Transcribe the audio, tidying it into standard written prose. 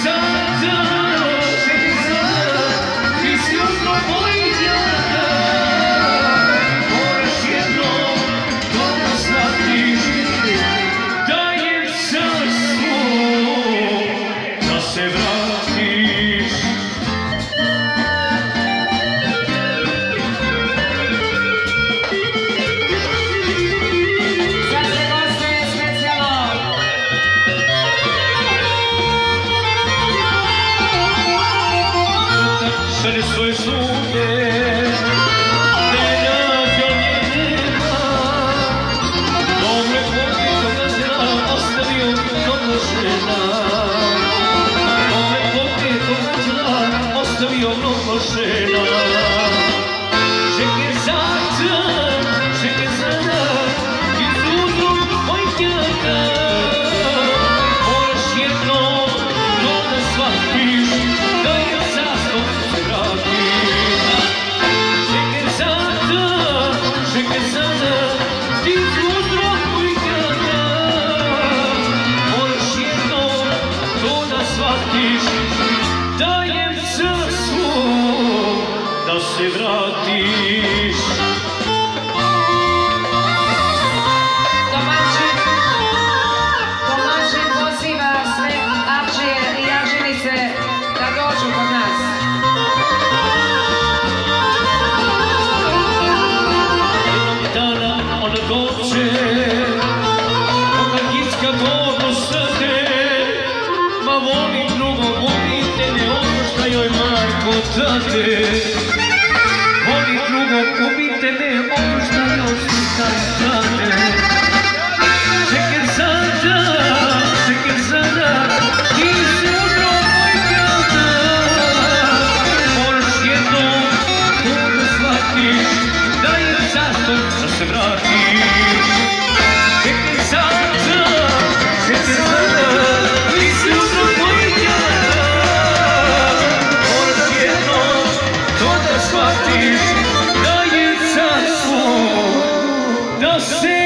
Šalje svoje sluge, te nađo nema. Dobre poke koga zna, ostavio mnogo žena. Dobre poke koga zna, ostavio mnogo žena. Čekaj sada, izuzru mojnjaka. Moraš jednom to da shvatiš, da je zastom se vratiš. Čekaj sada, izuzru mojnjaka. Moraš jednom to da shvatiš, da je zastom da se vratiš. Domaćin poziva sve Avčije i Avčinice da dođu kod nas. Jednog dana ona dođe, koga gicka vodu stade. Ma voli drugo, voli te, ne ono šta joj majko dade. Voli drugo, ubite me, ono šta joj sutra dade. Čekaj sada, izuzro mojnjaka. Moraš jednom to da shvatiš, da je zastom da se vratiš. Čekaj sada, izuzro mojnjaka. Moraš jednom to da shvatiš, da je zastom da se